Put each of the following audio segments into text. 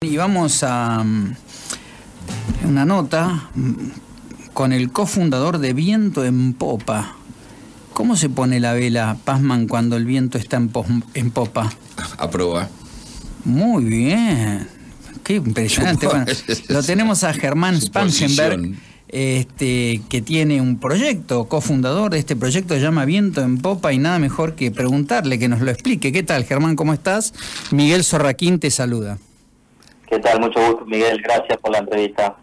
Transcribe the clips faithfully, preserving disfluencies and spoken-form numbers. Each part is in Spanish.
Y vamos a una nota con el cofundador de Viento en Popa. ¿Cómo se pone la vela, Pazman, cuando el viento está en, po en popa? A proa. Muy bien. Qué impresionante. Bueno, lo tenemos a Germán Spangenberg, este, que tiene un proyecto, cofundador de este proyecto, se llama Viento en Popa, y nada mejor que preguntarle, que nos lo explique. ¿Qué tal, Germán? ¿Cómo estás? Miguel Sorraquín te saluda. ¿Qué tal? Mucho gusto, Miguel. Gracias por la entrevista.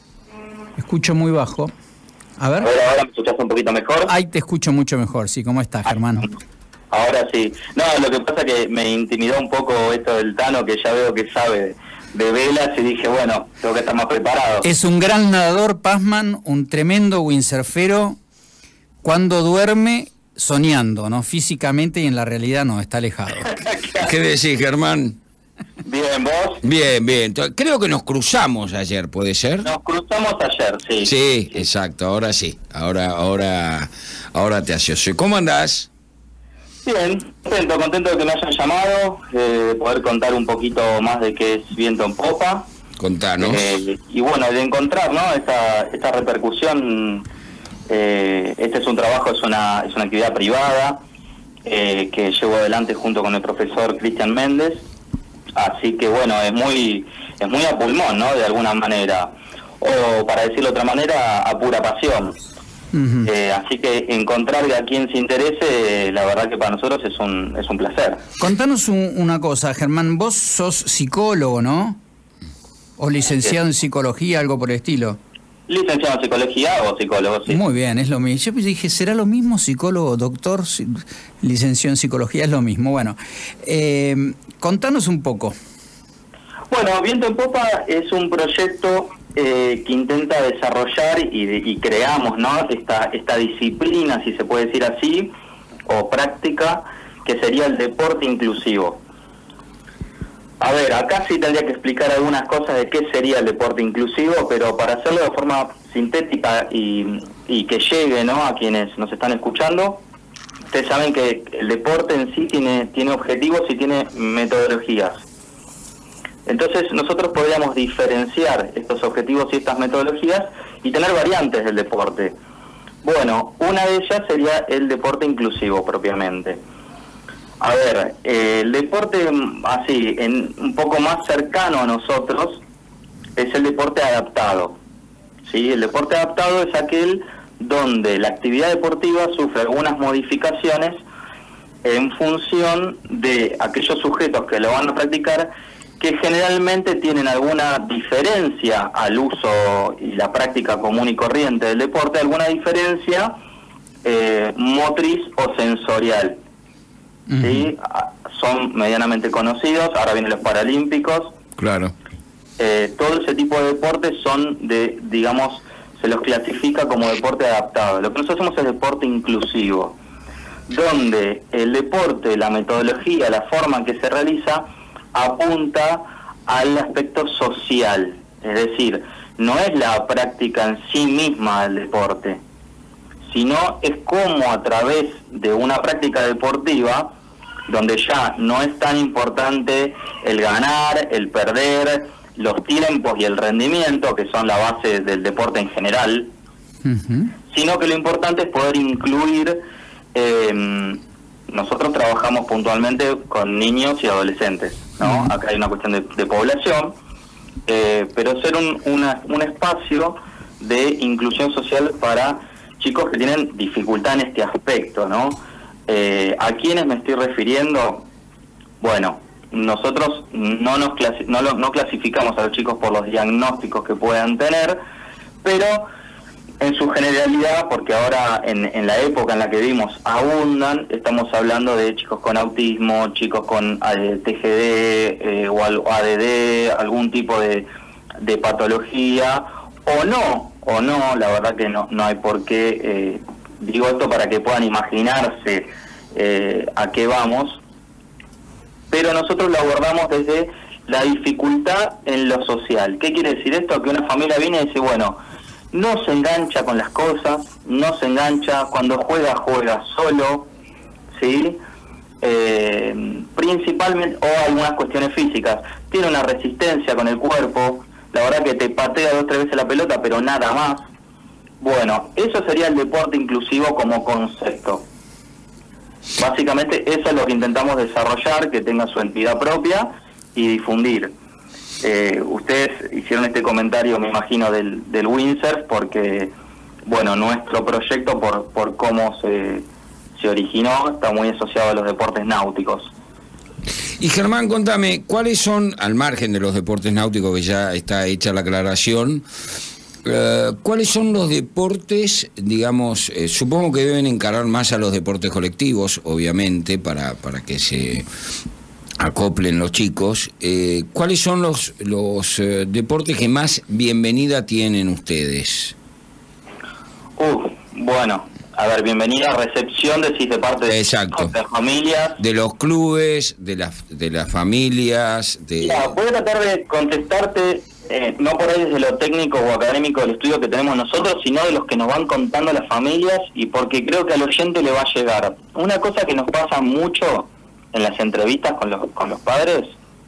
Escucho muy bajo. A ver. A ver, ahora me escuchás un poquito mejor. Ahí te escucho mucho mejor, sí. ¿Cómo estás, Germán? Ahora sí. No, lo que pasa es que me intimidó un poco esto del Tano, que ya veo que sabe de velas, y dije, bueno, tengo que estar más preparado. Es un gran nadador, Pazman, un tremendo windsurfero. Cuando duerme, soñando, ¿no? Físicamente, y en la realidad no, está alejado. ¿Qué decís, Germán? Bien, ¿vos? Bien, bien. Creo que nos cruzamos ayer, ¿puede ser? Nos cruzamos ayer, sí. Sí, exacto, ahora sí. Ahora, ahora, ahora te asocio. ¿Cómo andás? Bien, contento, contento de que me hayan llamado, eh, de poder contar un poquito más de qué es Viento en Popa. Contanos. Eh, y bueno, de encontrar, ¿no? Esta, esta repercusión, eh, este es un trabajo, es una, es una actividad privada eh, que llevo adelante junto con el profesor Cristian Méndez. Así que bueno, es muy es muy a pulmón, ¿no? De alguna manera. O para decirlo de otra manera, a pura pasión. Uh-huh. eh, así que encontrar a quien se interese, la verdad que para nosotros es un, es un placer. Contanos un, una cosa, Germán. Vos sos psicólogo, ¿no? O licenciado en psicología, algo por el estilo. Licenciado en psicología o psicólogo, sí. Muy bien, es lo mismo. Yo dije, ¿será lo mismo psicólogo, doctor, licenciado en psicología? Es lo mismo. Bueno, eh, contanos un poco. Bueno, Viento en Popa es un proyecto eh, que intenta desarrollar y, y creamos, ¿no? Esta, esta disciplina, si se puede decir así, o práctica, que sería el deporte inclusivo. A ver, acá sí tendría que explicar algunas cosas de qué sería el deporte inclusivo, pero para hacerlo de forma sintética y, y que llegue, ¿no?, a quienes nos están escuchando, ustedes saben que el deporte en sí tiene, tiene objetivos y tiene metodologías. Entonces nosotros podríamos diferenciar estos objetivos y estas metodologías y tener variantes del deporte. Bueno, una de ellas sería el deporte inclusivo propiamente. A ver, eh, el deporte así, en un poco más cercano a nosotros, es el deporte adaptado. ¿Sí? El deporte adaptado es aquel donde la actividad deportiva sufre algunas modificaciones en función de aquellos sujetos que lo van a practicar, que generalmente tienen alguna diferencia al uso y la práctica común y corriente del deporte, alguna diferencia eh, motriz o sensorial. ¿Sí? Son medianamente conocidos, ahora vienen los Paralímpicos. Claro. Eh, todo ese tipo de deportes son de, digamos, se los clasifica como deporte adaptado. Lo que nosotros hacemos es deporte inclusivo, donde el deporte, la metodología, la forma en que se realiza, apunta al aspecto social. Es decir, no es la práctica en sí misma del deporte, sino es como a través de una práctica deportiva, donde ya no es tan importante el ganar, el perder, los tiempos y el rendimiento, que son la base del deporte en general, uh-huh. sino que lo importante es poder incluir, eh, nosotros trabajamos puntualmente con niños y adolescentes, ¿no? Uh-huh. Acá hay una cuestión de, de población, eh, pero ser un, una, un espacio de inclusión social para chicos que tienen dificultad en este aspecto, ¿no? Eh, ¿A quiénes me estoy refiriendo? Bueno, nosotros no nos clasi no, lo, no clasificamos a los chicos por los diagnósticos que puedan tener, pero en su generalidad, porque ahora en, en la época en la que vivimos abundan, estamos hablando de chicos con autismo, chicos con eh, T G D eh, o A D D, algún tipo de, de patología, o no, o no, la verdad que no, no hay por qué, eh, digo esto para que puedan imaginarse eh, a qué vamos, pero nosotros lo abordamos desde la dificultad en lo social. ¿Qué quiere decir esto? Que una familia viene y dice, bueno, no se engancha con las cosas, no se engancha, cuando juega, juega solo, ¿sí? eh, principalmente, o algunas cuestiones físicas. Tiene una resistencia con el cuerpo, la verdad que te patea dos o tres veces la pelota, pero nada más. Bueno, eso sería el deporte inclusivo como concepto. Básicamente eso es lo que intentamos desarrollar, que tenga su entidad propia y difundir. Eh, ustedes hicieron este comentario, me imagino, del, del windsurf, porque, bueno, nuestro proyecto, por, por cómo se, se originó, está muy asociado a los deportes náuticos. Y Germán, contame, ¿cuáles son, al margen de los deportes náuticos, que ya está hecha la aclaración, eh, cuáles son los deportes, digamos, eh, supongo que deben encarar más a los deportes colectivos, obviamente, para, para que se acoplen los chicos, eh, ¿cuáles son los, los eh, deportes que más bienvenida tienen ustedes? Uh, bueno... A ver, bienvenida a recepción, decís, de parte de, Exacto. de las familias. De los clubes, de las de las familias. De... Mira, voy a tratar de contestarte, eh, no por ahí desde lo técnico o académico del estudio que tenemos nosotros, sino de los que nos van contando las familias, y porque creo que al oyente le va a llegar. Una cosa que nos pasa mucho en las entrevistas con los, con los padres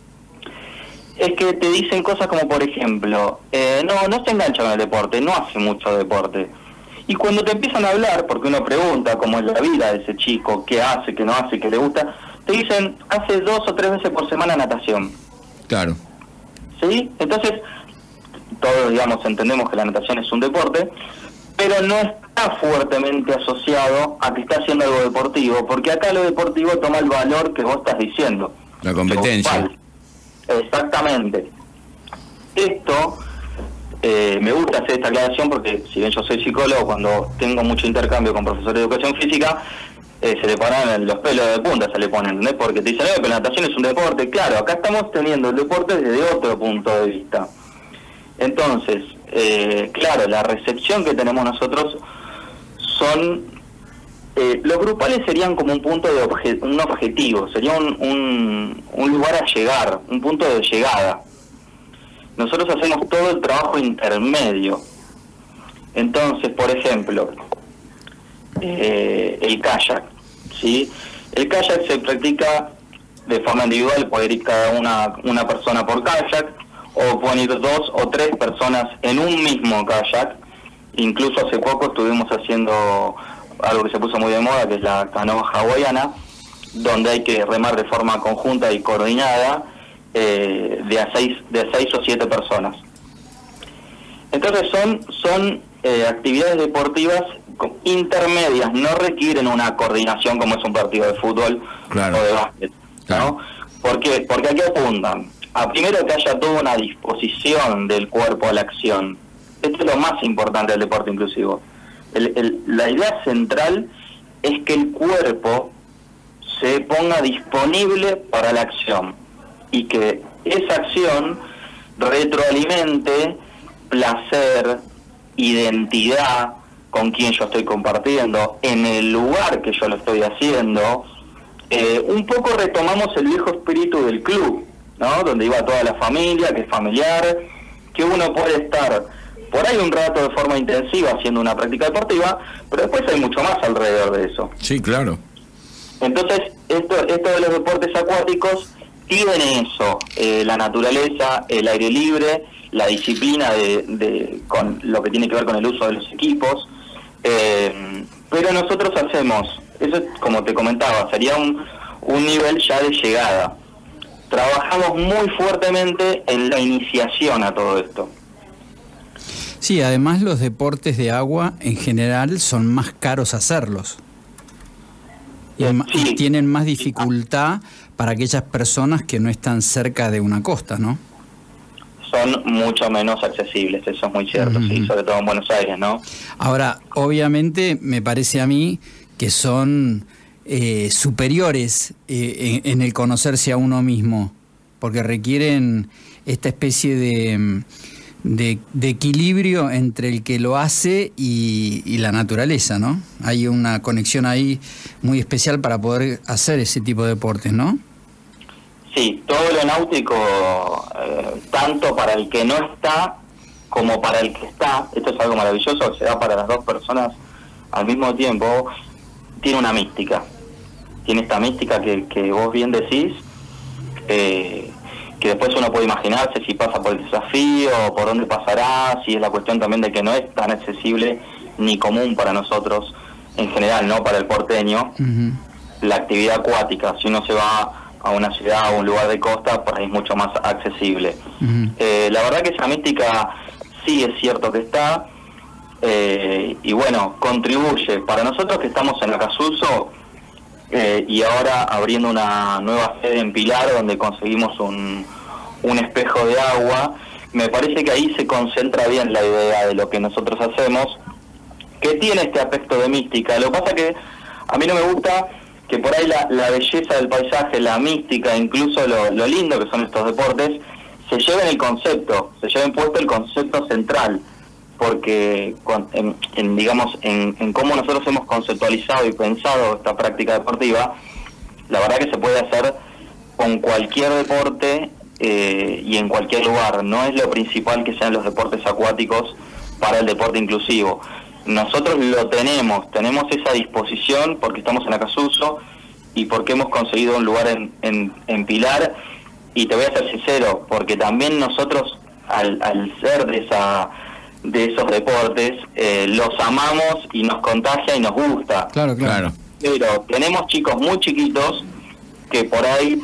es que te dicen cosas como, por ejemplo, eh, no, no se engancha con el deporte, no hace mucho deporte. Y cuando te empiezan a hablar, porque uno pregunta cómo es la vida de ese chico, qué hace, qué no hace, qué le gusta, te dicen, hace dos o tres veces por semana natación. Claro. ¿Sí? Entonces, todos, digamos, entendemos que la natación es un deporte, pero no está fuertemente asociado a que está haciendo algo deportivo, porque acá lo deportivo toma el valor que vos estás diciendo. La competencia. Exactamente. Esto... Eh, me gusta hacer esta aclaración porque, si bien yo soy psicólogo, cuando tengo mucho intercambio con profesores de educación física, eh, se le paran los pelos de punta, se le ponen, ¿entendés? Porque te dicen, eh, pero la natación es un deporte. Claro, acá estamos teniendo el deporte desde otro punto de vista. Entonces, eh, claro, la recepción que tenemos nosotros son... Eh, los grupales serían como un punto de obje, un objetivo, sería un, un, un lugar a llegar, un punto de llegada. Nosotros hacemos todo el trabajo intermedio. Entonces, por ejemplo, eh, el kayak, ¿sí? El kayak se practica de forma individual, puede ir cada una, una persona por kayak, o pueden ir dos o tres personas en un mismo kayak. Incluso hace poco estuvimos haciendo algo que se puso muy de moda, que es la canoa hawaiana, donde hay que remar de forma conjunta y coordinada, Eh, de a seis de a seis o siete personas. Entonces son son eh, actividades deportivas intermedias, no requieren una coordinación como es un partido de fútbol, claro, o de básquet, claro. ¿No? ¿Por qué? Porque aquí apuntan a primero que haya toda una disposición del cuerpo a la acción. Esto es lo más importante del deporte inclusivo. El, el, la idea central es que el cuerpo se ponga disponible para la acción, y que esa acción retroalimente placer, identidad con quien yo estoy compartiendo, en el lugar que yo lo estoy haciendo. Eh, un poco retomamos el viejo espíritu del club, ¿no? Donde iba toda la familia, que es familiar, que uno puede estar por ahí un rato de forma intensiva haciendo una práctica deportiva, pero después hay mucho más alrededor de eso. Sí, claro. Entonces, esto, esto de los deportes acuáticos tiene eso, eh, la naturaleza, el aire libre, la disciplina de, de con lo que tiene que ver con el uso de los equipos, eh, pero nosotros hacemos, eso como te comentaba, sería un, un nivel ya de llegada. Trabajamos muy fuertemente en la iniciación a todo esto. Sí, además los deportes de agua en general son más caros hacerlos. Y, sí, y tienen más dificultad para aquellas personas que no están cerca de una costa, ¿no? Son mucho menos accesibles, eso es muy cierto, uh-huh. Sí, sobre todo en Buenos Aires, ¿no? Ahora, obviamente, me parece a mí que son eh, superiores eh, en, en el conocerse a uno mismo, porque requieren esta especie de... De, de equilibrio entre el que lo hace y, y la naturaleza, ¿no? Hay una conexión ahí muy especial para poder hacer ese tipo de deportes, ¿no? Sí, todo lo náutico, eh, tanto para el que no está como para el que está, esto es algo maravilloso, se da para las dos personas al mismo tiempo, tiene una mística. tiene esta mística que, que vos bien decís, eh, que después uno puede imaginarse si pasa por el desafío, por dónde pasará, si es la cuestión también de que no es tan accesible ni común para nosotros en general, no para el porteño, uh-huh. la actividad acuática. Si uno se va a una ciudad o un lugar de costa, por ahí es mucho más accesible. Uh-huh. Eh, la verdad que esa mística sí es cierto que está, eh, y bueno, contribuye. Para nosotros que estamos en Acasuso, eh, y ahora abriendo una nueva sede en Pilar, donde conseguimos un, un espejo de agua, me parece que ahí se concentra bien la idea de lo que nosotros hacemos, que tiene este aspecto de mística. Lo que pasa que a mí no me gusta que por ahí la, la belleza del paisaje, la mística, incluso lo, lo lindo que son estos deportes, se lleven el concepto, se lleven puesto el concepto central, porque en, en, digamos en, en cómo nosotros hemos conceptualizado y pensado esta práctica deportiva, la verdad que se puede hacer con cualquier deporte eh, y en cualquier lugar. No es lo principal que sean los deportes acuáticos para el deporte inclusivo. Nosotros lo tenemos, tenemos esa disposición porque estamos en Acasuso y porque hemos conseguido un lugar en, en, en Pilar, y te voy a ser sincero, porque también nosotros al, al ser de esa de esos deportes eh, los amamos y nos contagia y nos gusta. Claro, claro. Pero tenemos chicos muy chiquitos que por ahí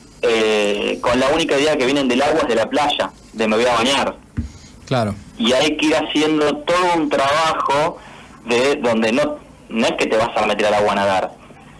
eh, con la única idea que vienen del agua es de la playa, de me voy a bañar. Claro. Y hay que ir haciendo todo un trabajo de donde no, no es que te vas a meter al agua a nadar,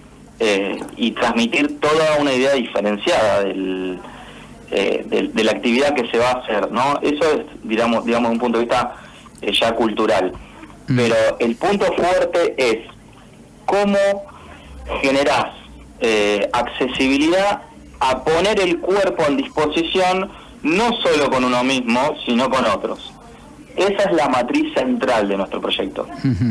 eh, y transmitir toda una idea diferenciada del, eh, de, de la actividad que se va a hacer, ¿no? Eso es, digamos, digamos, un punto de vista eh, ya cultural. Mm. Pero el punto fuerte es cómo generás eh, accesibilidad a poner el cuerpo en disposición, no solo con uno mismo, sino con otros. Esa es la matriz central de nuestro proyecto.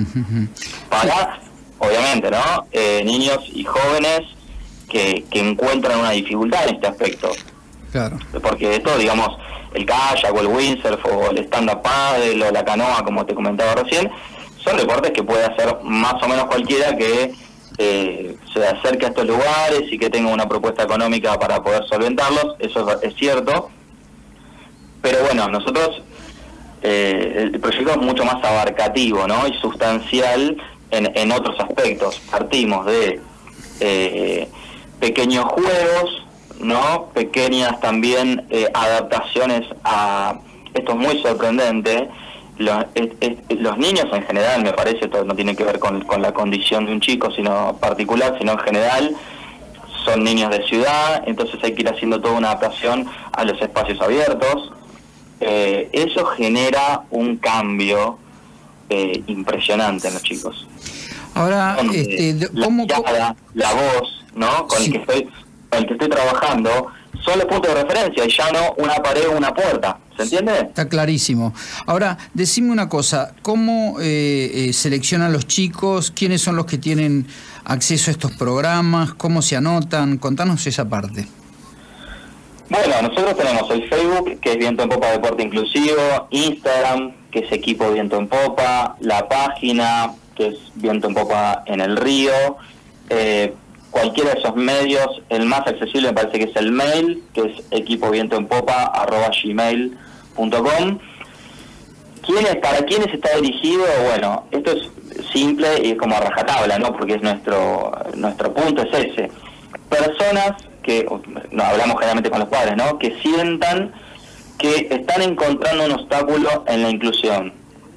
Para, obviamente, ¿no? Eh, niños y jóvenes que, que encuentran una dificultad en este aspecto. Claro. Porque esto, digamos, el kayak o el windsurf o el stand-up paddle o la canoa, como te comentaba recién, son deportes que puede hacer más o menos cualquiera que eh, se acerque a estos lugares y que tenga una propuesta económica para poder solventarlos. Eso es, es cierto. Pero bueno, nosotros... Eh, el proyecto es mucho más abarcativo, ¿no? Y sustancial en, en otros aspectos. Partimos de eh, pequeños juegos, ¿no? Pequeñas también eh, adaptaciones a... Esto es muy sorprendente. Los, es, es, los niños en general, me parece, esto no tiene que ver con, con la condición de un chico sino particular, sino en general, son niños de ciudad, entonces hay que ir haciendo toda una adaptación a los espacios abiertos. Eh, eso genera un cambio eh, impresionante en los chicos. Ahora, este, ¿cómo, la mirada, la voz, ¿no? Con sí. el que estoy, con el que estoy trabajando, son los puntos de referencia y ya no una pared o una puerta. ¿Se entiende? Está clarísimo. Ahora, decime una cosa, ¿cómo eh, eh, seleccionan los chicos? ¿Quiénes son los que tienen acceso a estos programas? ¿Cómo se anotan? Contanos esa parte. Bueno, nosotros tenemos el Facebook, que es Viento en Popa Deporte Inclusivo, Instagram, que es Equipo Viento en Popa, la página, que es Viento en Popa en el Río, eh, cualquiera de esos medios. El más accesible me parece que es el mail, que es equipovientoenpopa arroba gmail punto com. ¿Quiénes, para quiénes está dirigido? Bueno, esto es simple y es como a rajatabla, ¿no? Porque es nuestro, nuestro punto es ese. Personas que, no, hablamos generalmente con los padres, ¿no? Que sientan que están encontrando un obstáculo en la inclusión.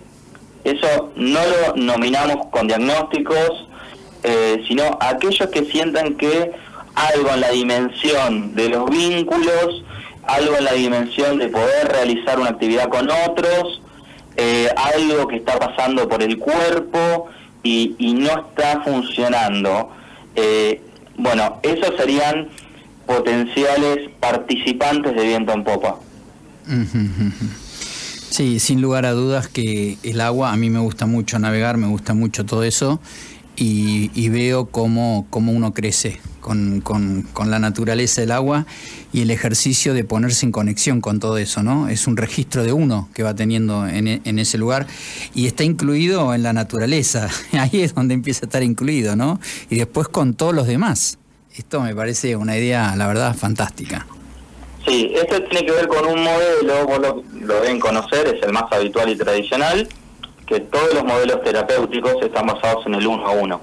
Eso no lo nominamos con diagnósticos, eh, sino aquellos que sientan que algo en la dimensión de los vínculos, algo en la dimensión de poder realizar una actividad con otros, eh, algo que está pasando por el cuerpo y, y no está funcionando. Eh, bueno, esos serían potenciales participantes de Viento en Popa. Sí, sin lugar a dudas que el agua, a mí me gusta mucho navegar, me gusta mucho todo eso, y, y veo cómo, cómo uno crece con, con, con la naturaleza del agua y el ejercicio de ponerse en conexión con todo eso, ¿no? Es un registro de uno que va teniendo en, en ese lugar y está incluido en la naturaleza, ahí es donde empieza a estar incluido, ¿no? Y después con todos los demás. Esto me parece una idea, la verdad, fantástica. Sí, esto tiene que ver con un modelo, vos lo, lo deben conocer, es el más habitual y tradicional, que todos los modelos terapéuticos están basados en el uno a uno.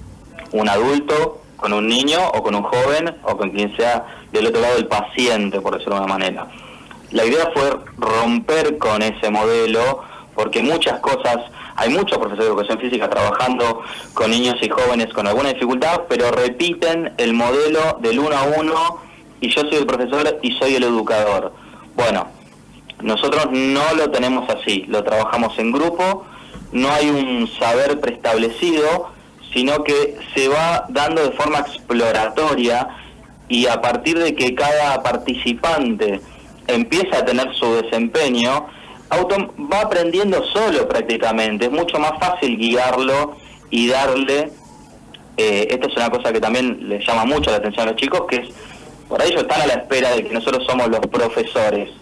Un adulto con un niño o con un joven o con quien sea del otro lado el paciente, por decirlo de una manera. La idea fue romper con ese modelo porque muchas cosas, hay muchos profesores de educación física trabajando con niños y jóvenes con alguna dificultad, pero repiten el modelo del uno a uno y yo soy el profesor y soy el educador. Bueno, nosotros no lo tenemos así, lo trabajamos en grupo, no hay un saber preestablecido, sino que se va dando de forma exploratoria y a partir de que cada participante empieza a tener su desempeño, auto va aprendiendo solo prácticamente, es mucho más fácil guiarlo y darle, eh, esto es una cosa que también le llama mucho la atención a los chicos, que es, por ahí ellos están a la espera de que nosotros somos los profesores,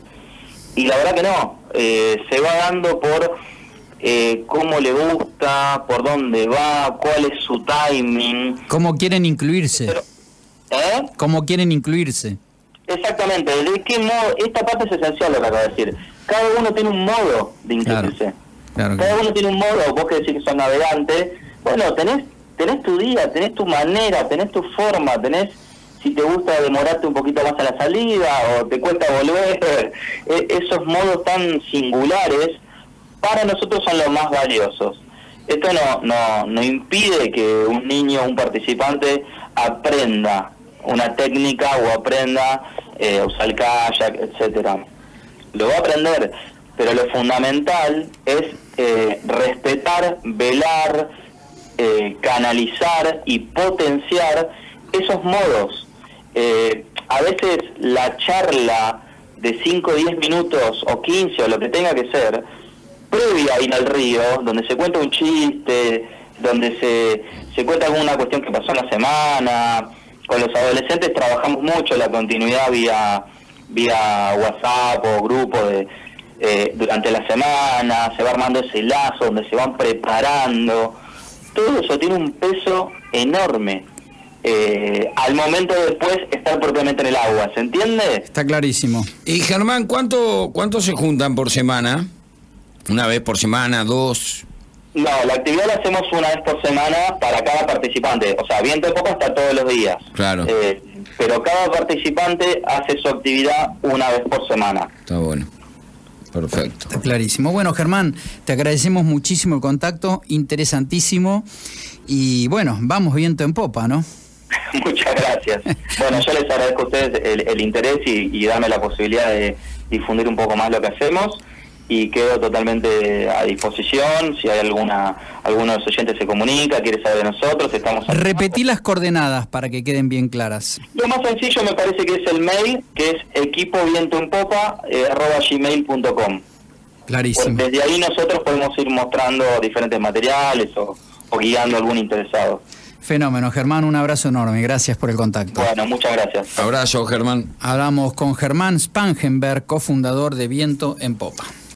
y la verdad que no, eh, se va dando por eh, cómo le gusta, por dónde va, cuál es su timing. ¿Cómo quieren incluirse? Pero, ¿eh? ¿Cómo quieren incluirse? Exactamente, ¿de qué modo? Esta parte es esencial lo que acabo de decir. Cada uno tiene un modo de incluirse. Claro, claro. Cada uno tiene un modo, vos que decís que sos navegante, bueno, tenés, tenés tu día, tenés tu manera, tenés tu forma, tenés, si te gusta demorarte un poquito más a la salida o te cuesta volver, eh, esos modos tan singulares, para nosotros son los más valiosos. Esto no, no, no impide que un niño, un participante, aprenda una técnica o aprenda eh, a usar el kayak, etcétera. Lo va a aprender, pero lo fundamental es eh, respetar, velar, eh, canalizar y potenciar esos modos. Eh, a veces la charla de cinco o diez minutos o quince o lo que tenga que ser, previa a ir al río, donde se cuenta un chiste, donde se, se cuenta alguna cuestión que pasó en la semana. Con los adolescentes trabajamos mucho la continuidad vía vía WhatsApp o grupo de eh, durante la semana, se va armando ese lazo donde se van preparando. Todo eso tiene un peso enorme eh, al momento de después estar propiamente en el agua, ¿se entiende? Está clarísimo. Y Germán, ¿cuánto, cuánto se juntan por semana? ¿Una vez por semana, dos? No, la actividad la hacemos una vez por semana para cada participante. O sea, viento en popa está todos los días. Claro. Eh, pero cada participante hace su actividad una vez por semana. Está bueno. Perfecto. Está clarísimo. Bueno, Germán, te agradecemos muchísimo el contacto, interesantísimo. Y bueno, vamos viento en popa, ¿no? Muchas gracias. Bueno, yo les agradezco a ustedes el, el interés y, y darme la posibilidad de difundir un poco más lo que hacemos. Y quedo totalmente a disposición, si hay alguna alguno de los oyentes se comunica, quiere saber de nosotros, estamos... Repetí las coordenadas para que queden bien claras. Lo más sencillo me parece que es el mail, que es equipovientoenpopa eh, arroba gmail punto com. Clarísimo. Pues desde ahí nosotros podemos ir mostrando diferentes materiales o, o guiando a algún interesado. Fenómeno, Germán, un abrazo enorme, gracias por el contacto. Bueno, muchas gracias. Abrazo, Germán. Hablamos con Germán Spangenberg, cofundador de Viento en Popa.